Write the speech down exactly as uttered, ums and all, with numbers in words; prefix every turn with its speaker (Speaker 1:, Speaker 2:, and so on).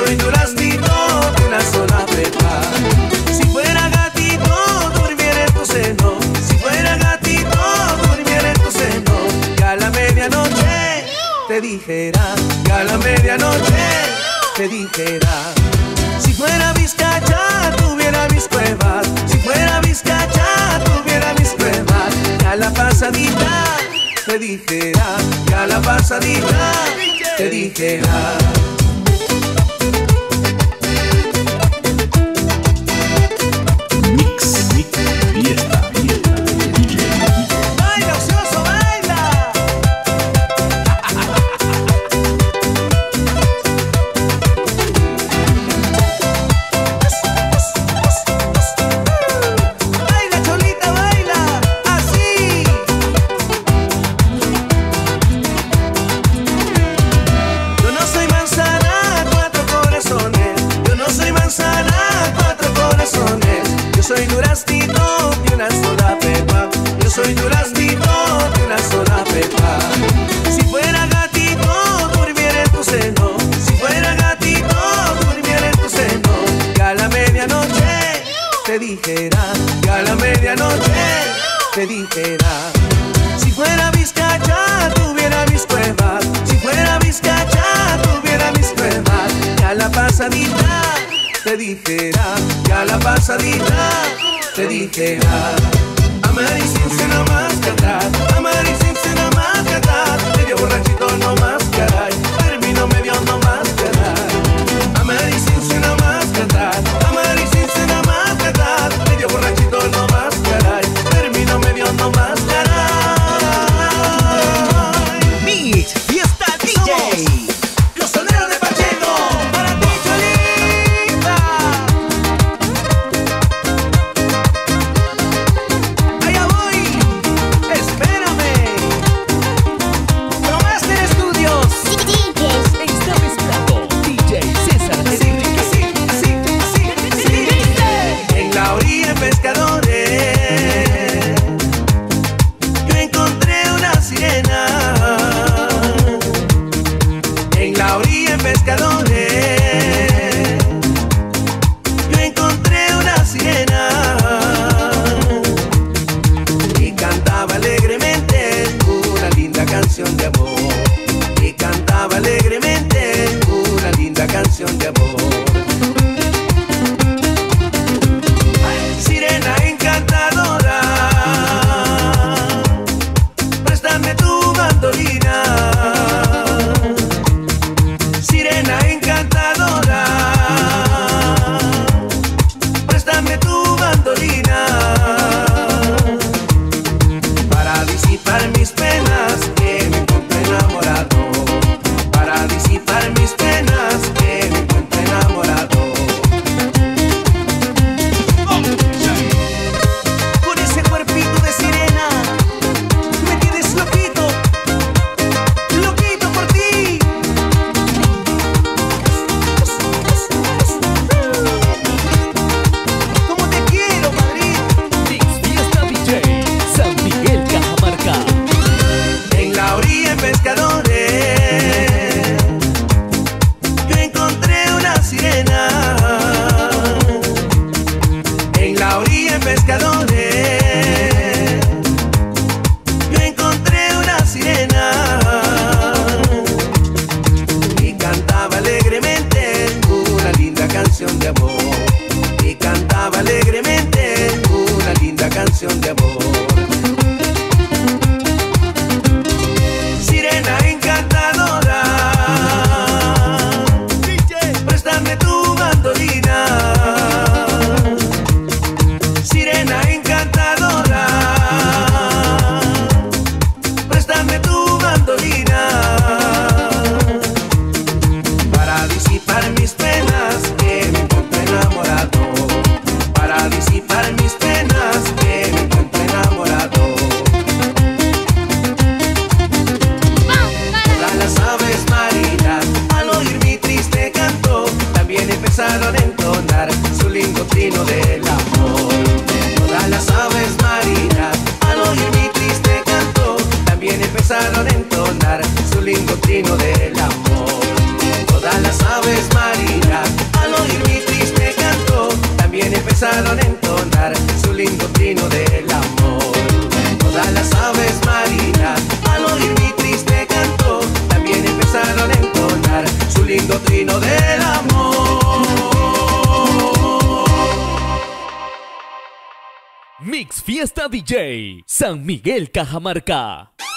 Speaker 1: soy duraznito de una sola pepa. Si fuera gatito, durmiera en tu seno. Si fuera gatito, durmiera en tu seno. Y a la medianoche te dijera, y a la medianoche te dijera. Si fuera Vizcacha, tuviera mis cuevas. Si fuera Vizcacha, tuviera mis cuevas. Y a la pasadita te dijera, y a la pasadita te dijera.
Speaker 2: Mix, mix, fiesta, fiesta, D J.
Speaker 1: ¡Baila, ocioso, baila! Baila, cholita, baila, así. Yo no soy manzana, cuatro corazones. Yo no soy manzana, cuatro corazones. Yo soy duraznito de una sola pepa. Yo soy duraznito de una sola pepa. Si fuera gatito, durmiera en tu seno. Si fuera gatito, durmiera en tu seno. Y a la medianoche te dijera, y a la medianoche te dijera. Si fuera Vizcacha, tuviera mis cuevas. Si fuera Vizcacha, tuviera mis cuevas. Y a la pasadita te dijera, y a la pasadita te dijera. Amar y sin ser no más cantar, amar y sin ser no más cantar. Medio borrachito no más caray, termino medio no más caray. Amar y sin ser no más cantar, amar y sin ser no más cantar. Medio borrachito no más caray, termino medio no más caray.
Speaker 3: Mix, fiesta D J.
Speaker 1: Los soneros de Pacheco, para ti, Cholita. Allá voy, espérame. Promaster Studios.
Speaker 3: Está mezclando D J César
Speaker 1: Así,
Speaker 3: Enrique.
Speaker 1: así, así, así, así. En la orilla en Pescadores yo encontré una sirena. En la orilla en Pescadores yo encontré una sirena y cantaba alegremente una linda canción de amor. Y cantaba alegremente una linda canción de amor. Sirena encantadora, préstame tu bandolina. Sirena encantadora, préstame tu bandolina. Para disipar mis penas que me encuentro enamorado. Para disipar mis penas que me encuentro enamorado. Con ese cuerpito de sirena me tienes loquito, loquito por ti. Como te quiero, Madrid.
Speaker 3: Mix, fiesta D J. San Miguel, Cajamarca.
Speaker 1: En la orilla en Pescadores yo encontré una sirena. En la orilla en Pescadores yo encontré una sirena y cantaba alegremente una linda canción de amor. Y cantaba alegremente una linda canción de amor. Sirena encantadora, préstame tu bandolina. Sirena encantadora, préstame tu bandolina. Para disipar mis penas que me encuentro enamorado. Para disipar mis penas que me encuentro enamorado. Todas las aves marinas al oír mi triste canto también empezaron a entonar su lindo trino del amor. Todas las aves marinas al oír mi triste canto también empezaron a entonar su lindo trino del amor. Todas las aves marinas amor.
Speaker 3: Mix Fiesta D J, San Miguel Cajamarca.